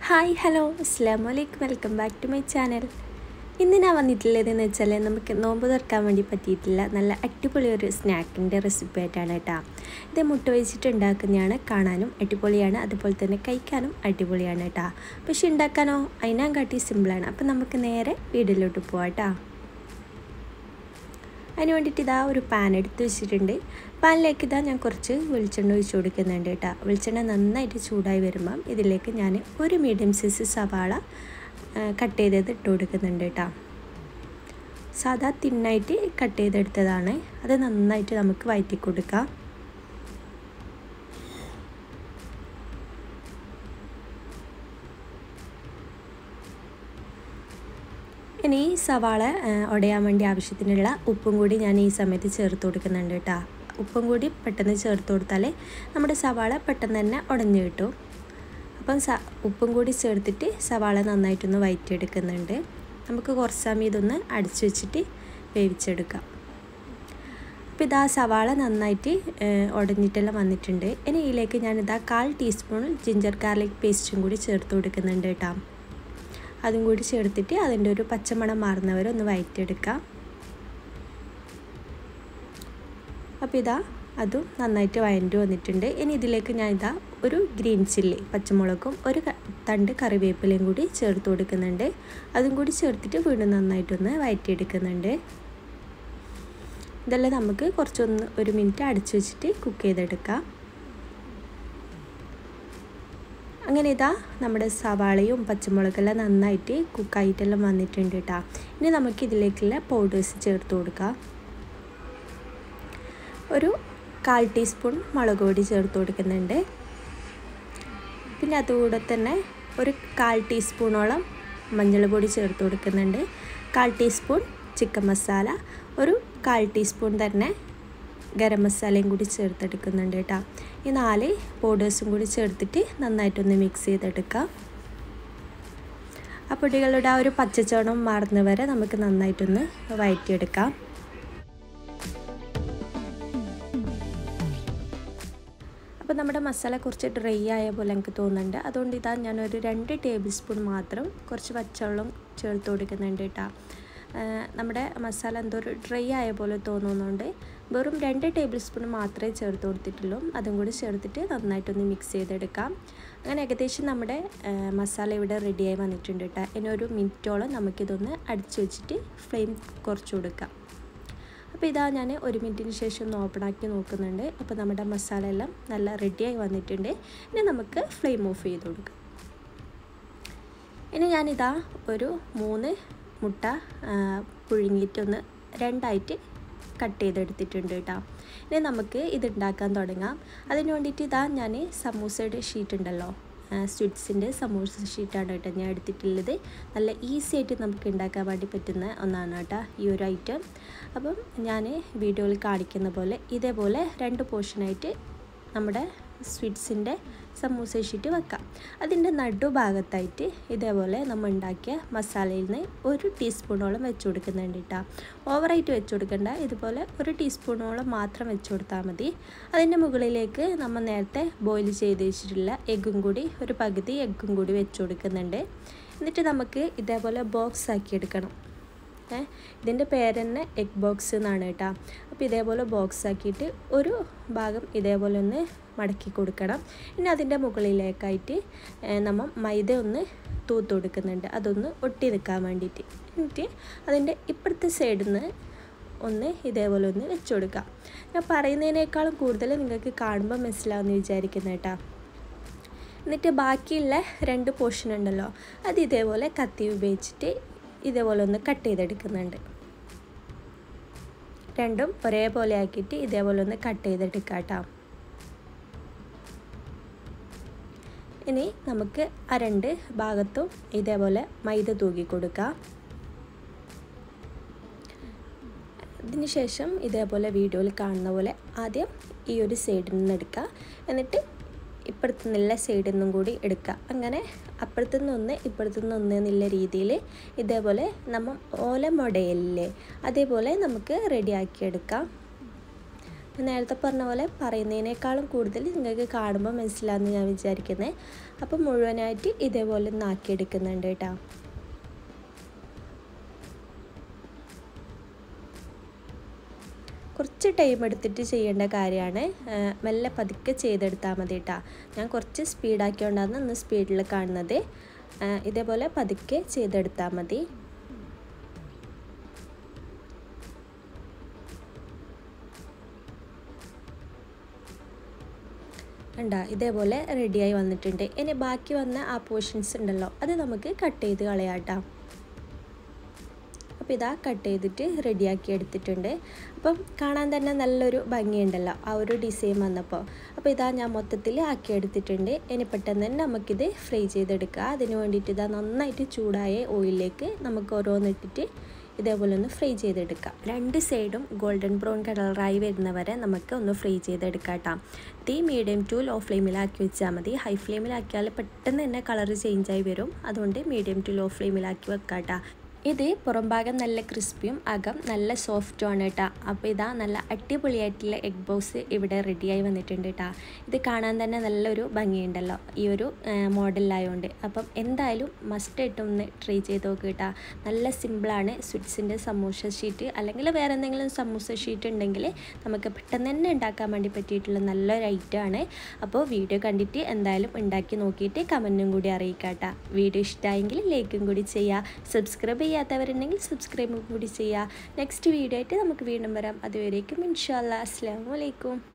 Hi hello അസ്സലാമു അലൈക്കും welcome back to my channel. ഇന്ന് ഞാൻ വന്നിട്ടുള്ളതെന്ന് വെച്ചാൽ നമുക്ക് നോമ്പ് തുറക്കാൻ വേണ്ടി പറ്റിയിട്ടില്ല നല്ല അടിപൊളി ഒരു സ്നാക്കിൻ്റെ റെസിപ്പി ആയിട്ടാണ് കേട്ടോ. ഇത് മുട്ട വെച്ചിട്ട് ഉണ്ടാക്കുന്നതാണ്, കാണാനും അടിപൊളിയാണ്, അതുപോലെ തന്നെ കഴിക്കാനും അടിപൊളിയാണ് കേട്ടോ. പക്ഷെ ഉണ്ടാക്കാനോ അതിനാകാട്ടി സിമ്പിളാണ്. അപ്പം നമുക്ക് നേരെ വീട്ടിലോട്ട് പോവാം കേട്ടോ. അതിന് വേണ്ടിയിട്ട് ഇതാ ഒരു പാൻ എടുത്ത് വെച്ചിട്ടുണ്ട്. പാനിലേക്ക് ഇതാ ഞാൻ കുറച്ച് വെളിച്ചെണ്ണ ഒഴിച്ച് കൊടുക്കുന്നുണ്ട് കേട്ടോ. വെളിച്ചെണ്ണ നന്നായിട്ട് ചൂടായി വരുമ്പം ഇതിലേക്ക് ഞാൻ ഒരു മീഡിയം സൈസ് സവാള കട്ട് ചെയ്തത് ഇട്ട് കൊടുക്കുന്നുണ്ട് കേട്ടോ. സാധാ തിന്നായിട്ട് കട്ട് ചെയ്തെടുത്തതാണ്. അത് നന്നായിട്ട് നമുക്ക് വഴറ്റി കൊടുക്കാം. ഇനി സവാള ഉടയാൻ വേണ്ടി ആവശ്യത്തിനുള്ള ഉപ്പും കൂടി ഞാൻ ഈ സമയത്ത് ചേർത്ത് കൊടുക്കുന്നുണ്ട് കേട്ടോ. ഉപ്പും കൂടി പെട്ടെന്ന് ചേർത്ത് കൊടുത്താൽ നമ്മുടെ സവാള പെട്ടെന്ന് തന്നെ ഉടഞ്ഞു കിട്ടും. അപ്പം ഉപ്പും കൂടി ചേർത്തിട്ട് സവാള നന്നായിട്ടൊന്ന് വഴറ്റിയെടുക്കുന്നുണ്ട്. നമുക്ക് കുറച്ച് സമയം ഇതൊന്ന് അടച്ചു വെച്ചിട്ട് വേവിച്ചെടുക്കാം. അപ്പോൾ ഇതാ സവാള നന്നായിട്ട് ഉടഞ്ഞിട്ടെല്ലാം വന്നിട്ടുണ്ട്. ഇനി ഇതിലേക്ക് ഞാനിതാ 1/4 ടീസ്പൂൺ ജിഞ്ചർ ഗാർലിക് പേസ്റ്റും കൂടി ചേർത്ത് കൊടുക്കുന്നുണ്ട് കേട്ടോ. അതും കൂടി ചേർത്തിട്ട് അതിൻ്റെ ഒരു പച്ചമണം മാറുന്നവരെ ഒന്ന് വഴറ്റിയെടുക്കാം. അപ്പോൾ ഇതാ അതും നന്നായിട്ട് വഴറ്റി വന്നിട്ടുണ്ട്. ഇനി ഇതിലേക്ക് ഞാൻ ഇതാ ഒരു ഗ്രീൻ ചില്ലി പച്ചമുളകും ഒരു തണ്ട് കറിവേപ്പിലയും കൂടി ചേർത്ത് കൊടുക്കുന്നുണ്ട്. അതും കൂടി ചേർത്തിട്ട് വീണ്ടും നന്നായിട്ടൊന്ന് വഴറ്റിയെടുക്കുന്നുണ്ട്. ഇതെല്ലാം നമുക്ക് ഒരു മിനിറ്റ് അടച്ചു വെച്ചിട്ട് കുക്ക് ചെയ്തെടുക്കാം. അങ്ങനെ ഇതാ നമ്മുടെ സവാളയും പച്ചമുളകെല്ലാം നന്നായിട്ട് കുക്കായിട്ടെല്ലാം വന്നിട്ടുണ്ട് കേട്ടോ. ഇനി നമുക്ക് ഇതിലേക്കുള്ള പൗഡേഴ്സ് ചേർത്ത് കൊടുക്കാം. ഒരു 1/4 ടീസ്പൂൺ മുളക് പൊടി ചേർത്ത് കൊടുക്കുന്നുണ്ട്. പിന്നെ അതുകൂടെ തന്നെ ഒരു 1/4 ടീസ്പൂണോളം മഞ്ഞൾപ്പൊടി ചേർത്ത് കൊടുക്കുന്നുണ്ട്. 1/4 ടീസ്പൂൺ ചിക്കൻ മസാല, ഒരു 1/4 ടീസ്പൂൺ തന്നെ ഗരം മസാലയും കൂടി ചേർത്തെടുക്കുന്നുണ്ട് കേട്ടോ. ഈ 4 പൗഡേഴ്സും കൂടി ചേർത്തിട്ട് നന്നായിട്ടൊന്ന് മിക്സ് ചെയ്തെടുക്കാം. ആ പൊടികളുടെ ആ ഒരു പച്ചച്ചോണം മാറുന്നവരെ നമുക്ക് നന്നായിട്ടൊന്ന് വഴറ്റിയെടുക്കാം. അപ്പോൾ നമ്മുടെ മസാല കുറച്ച് ഡ്രൈ ആയ പോലെ എനിക്ക് തോന്നുന്നുണ്ട്. അതുകൊണ്ട് ഇതാ ഞാനൊരു 2 ടേബിൾ സ്പൂൺ മാത്രം കുറച്ച് പച്ചവെള്ളം ചേർത്ത് കൊടുക്കുന്നുണ്ട് കേട്ടോ. നമ്മുടെ മസാല എന്തോ ഒരു ഡ്രൈ ആയ പോലെ തോന്നുന്നുണ്ട്. വെറും 2 ടേബിൾ സ്പൂൺ മാത്രമേ ചേർത്ത് കൊടുത്തിട്ടുള്ളൂ. അതും കൂടി ചേർത്തിട്ട് നന്നായിട്ടൊന്ന് മിക്സ് ചെയ്തെടുക്കാം. അങ്ങനെ ഏകദേശം നമ്മുടെ മസാല ഇവിടെ റെഡിയായി വന്നിട്ടുണ്ട് കേട്ടോ. ഇനി ഒരു മിനിറ്റോളം നമുക്കിതൊന്ന് അടിച്ചു വെച്ചിട്ട് ഫ്ലെയിം കുറച്ച് കൊടുക്കാം. അപ്പോൾ ഇതാ ഞാൻ 1 മിനിറ്റിന് ശേഷം ഒന്ന് ഓപ്പണാക്കി നോക്കുന്നുണ്ട്. അപ്പോൾ നമ്മുടെ മസാല എല്ലാം നല്ല റെഡിയായി വന്നിട്ടുണ്ട്. ഇനി നമുക്ക് ഫ്ലെയിം ഓഫ് ചെയ്ത് കൊടുക്കാം. ഇനി ഞാനിതാ ഒരു 3 മുട്ട പുഴുങ്ങിയിട്ടൊന്ന് 2ആയിട്ട് കട്ട് ചെയ്തെടുത്തിട്ടുണ്ട് കേട്ടോ. ഇനി നമുക്ക് ഇതുണ്ടാക്കാൻ തുടങ്ങാം. അതിന് വേണ്ടിയിട്ട് ഇതാ ഞാൻ സമൂസയുടെ ഷീറ്റ് ഉണ്ടല്ലോ, സ്വീറ്റ്സിൻ്റെ സമൂസ ഷീറ്റാണ് കേട്ടോ ഞാൻ എടുത്തിട്ടുള്ളത്. നല്ല ഈസി ആയിട്ട് നമുക്ക് ഉണ്ടാക്കാൻ വേണ്ടി പറ്റുന്ന ഒന്നാണ് കേട്ടോ ഈ ഒരു ഐറ്റം. അപ്പം ഞാൻ വീഡിയോയിൽ കാണിക്കുന്ന പോലെ ഇതേപോലെ 2 പോർഷനായിട്ട് നമ്മുടെ സ്വീറ്റ്സിൻ്റെ സമൂസ ഷീറ്റ് വെക്കാം. അതിൻ്റെ നടുഭാഗത്തായിട്ട് ഇതേപോലെ നമ്മൾ ഉണ്ടാക്കിയ മസാലയിൽ നിന്ന് 1 ടീസ്പൂണോളം വെച്ച് കൊടുക്കുന്നുണ്ട് കേട്ടോ. ഓവറായിട്ട് വെച്ച് കൊടുക്കണ്ട, ഇതുപോലെ 1 ടീസ്പൂണോളം മാത്രം വെച്ച് കൊടുത്താൽ മതി. അതിൻ്റെ മുകളിലേക്ക് നമ്മൾ നേരത്തെ ബോയിൽ ചെയ്ത് വെച്ചിട്ടുള്ള എഗ്ഗും കൂടി ഒരു പകുതി എഗ്ഗും കൂടി വെച്ച് കൊടുക്കുന്നുണ്ട്. എന്നിട്ട് നമുക്ക് ഇതേപോലെ ബോക്സ് ആക്കി എടുക്കണം. ഇതിൻ്റെ പേര് തന്നെ എഗ് ബോക്സ് എന്നാണ് കേട്ടോ. അപ്പോൾ ഇതേപോലെ ബോക്സ് ആക്കിയിട്ട് ഒരു ഭാഗം ഇതേപോലെ ഒന്ന് മടക്കി കൊടുക്കണം. ഇനി അതിൻ്റെ മുകളിലേക്കായിട്ട് നമ്മൾ മൈദ ഒന്ന് തൂത്ത് കൊടുക്കുന്നുണ്ട്, അതൊന്ന് ഒട്ടി നിൽക്കാൻ വേണ്ടിയിട്ട്. എന്നിട്ട് അതിൻ്റെ ഇപ്പുറത്തെ സൈഡിൽ നിന്ന് ഒന്ന് ഇതേപോലെ ഒന്ന് വെച്ച് കൊടുക്കാം. ഞാൻ പറയുന്നതിനേക്കാളും കൂടുതൽ നിങ്ങൾക്ക് കാണുമ്പോൾ മനസ്സിലാവുമെന്ന് വിചാരിക്കുന്നു കേട്ടോ. എന്നിട്ട് ബാക്കിയുള്ള 2 പോർഷൻ ഉണ്ടല്ലോ, അത് ഇതേപോലെ കത്തി ഉപയോഗിച്ചിട്ട് ഇതേപോലെ ഒന്ന് കട്ട് ചെയ്തെടുക്കുന്നുണ്ട്. രണ്ടും ഒരേപോലെ ആക്കിയിട്ട് ഇതേപോലെ ഒന്ന് കട്ട് ചെയ്തെടുക്കാം കേട്ടോ. ഇനി നമുക്ക് ആ 2 ഭാഗത്തും ഇതേപോലെ മൈദ തൂക്കി കൊടുക്കാം. ഇതിന് ശേഷം ഇതേപോലെ വീഡിയോയിൽ കാണുന്ന പോലെ ആദ്യം ഈ ഒരു സൈഡിൽ നിന്ന് എടുക്കുക, എന്നിട്ട് ഇപ്പുറത്തു നിന്നുള്ള സൈഡിൽ നിന്നും കൂടി എടുക്കുക. അങ്ങനെ അപ്പുറത്തു നിന്നൊന്ന് ഇപ്പുറത്തു നിന്നൊന്ന് എന്നുള്ള രീതിയിൽ ഇതേപോലെ നമ്മൾ ഓല മുടയില്ലേ അതേപോലെ നമുക്ക് റെഡിയാക്കിയെടുക്കാം. നേരത്തെ പറഞ്ഞ പോലെ പറയുന്നതിനേക്കാളും കൂടുതൽ നിങ്ങൾക്ക് കാണുമ്പോൾ മനസ്സിലാകുമെന്ന് ഞാൻ വിചാരിക്കുന്നത്. അപ്പോൾ മുഴുവനായിട്ട് ഇതേപോലെ ഒന്ന് ആക്കിയെടുക്കുന്നുണ്ട് കേട്ടോ. കുറച്ച് ടൈം എടുത്തിട്ട് ചെയ്യേണ്ട കാര്യമാണ്. മെല്ലെ പതുക്കെ ചെയ്തെടുത്താൽ മതി കേട്ടോ. ഞാൻ കുറച്ച് സ്പീഡാക്കിയോണ്ടാണ് ഒന്ന് സ്പീഡിൽ കാണുന്നത്. ഇതേപോലെ പതുക്കെ ചെയ്തെടുത്താൽ മതി. കണ്ടോ, ഇതേപോലെ റെഡിയായി വന്നിട്ടുണ്ട്. ഇനി ബാക്കി വന്ന ആ പോർഷൻസ് ഉണ്ടല്ലോ, അത് നമുക്ക് കട്ട് ചെയ്ത് കളയാം കേട്ടോ. അപ്പോൾ ഇതാ കട്ട് ചെയ്തിട്ട് റെഡിയാക്കി എടുത്തിട്ടുണ്ട്. അപ്പം കാണാൻ തന്നെ നല്ലൊരു ഭംഗിയുണ്ടല്ലോ ആ ഒരു ഡിസൈൻ വന്നപ്പോൾ. അപ്പോൾ ഇതാ ഞാൻ മൊത്തത്തിൽ ആക്കി എടുത്തിട്ടുണ്ട്. ഇനി പെട്ടെന്ന് തന്നെ നമുക്കിത് ഫ്രൈ ചെയ്തെടുക്കുക. അതിന് വേണ്ടിയിട്ട് ഇതാ നന്നായിട്ട് ചൂടായ ഓയിലിലേക്ക് നമുക്ക് ഓരോന്നിട്ടിട്ട് ഇതേപോലെ ഒന്ന് ഫ്രൈ ചെയ്തെടുക്കാം. രണ്ട് സൈഡും ഗോൾഡൻ ബ്രൗൺ കളറായി വരുന്നവരെ നമുക്ക് ഒന്ന് ഫ്രൈ ചെയ്തെടുക്കാം കേട്ടോ. തീ മീഡിയം ടു ലോ ഫ്ലെയിമിലാക്കി വെച്ചാൽ മതി. ഹൈ ഫ്ലെയിമിലാക്കിയാൽ പെട്ടെന്ന് തന്നെ കളർ ചേഞ്ചായി വരും. അതുകൊണ്ട് മീഡിയം ടു ലോ ഫ്ലെയിമിലാക്കി വെക്കാം കേട്ടോ. ഇത് പുറം ഭാഗം നല്ല ക്രിസ്പിയും അകം നല്ല സോഫ്റ്റുമാണ് കേട്ടോ. അപ്പോൾ ഇതാ നല്ല അടിപൊളിയായിട്ടുള്ള എഗ് ബോസ് ഇവിടെ റെഡിയായി വന്നിട്ടുണ്ട് കേട്ടോ. ഇത് കാണാൻ തന്നെ നല്ലൊരു ഭംഗിയുണ്ടല്ലോ ഈ ഒരു മോഡലായതുകൊണ്ട്. അപ്പം എന്തായാലും മസ്റ്റായിട്ടും ഒന്ന് ട്രൈ ചെയ്ത് നോക്കുക കേട്ടോ. നല്ല സിമ്പിളാണ്. സ്വിറ്റ്സിൻ്റെ സമൂസ ഷീറ്റ് അല്ലെങ്കിൽ വേറെ എന്തെങ്കിലും സമൂസ ഷീറ്റ് ഉണ്ടെങ്കിൽ നമുക്ക് പെട്ടെന്ന് തന്നെ ഉണ്ടാക്കാൻ വേണ്ടി പറ്റിയിട്ടുള്ള നല്ലൊരു ഐറ്റമാണ്. അപ്പോൾ വീഡിയോ കണ്ടിട്ട് എന്തായാലും ഉണ്ടാക്കി നോക്കിയിട്ട് കമൻറ്റും കൂടി അറിയിക്കാം കേട്ടോ. വീഡിയോ ഇഷ്ടമായെങ്കിൽ ലൈക്കും കൂടി ചെയ്യുക. സബ്സ്ക്രൈബ് ചെയ്യാത്തവരുണ്ടെങ്കിൽ സബ്സ്ക്രൈബും കൂടി ചെയ്യുക. നെക്സ്റ്റ് വീഡിയോ ആയിട്ട് നമുക്ക് വീണ്ടും വരാം. അതുവരേക്കും ഇൻഷാ അല്ലാഹ്. അസ്സലാമു അലൈക്കും.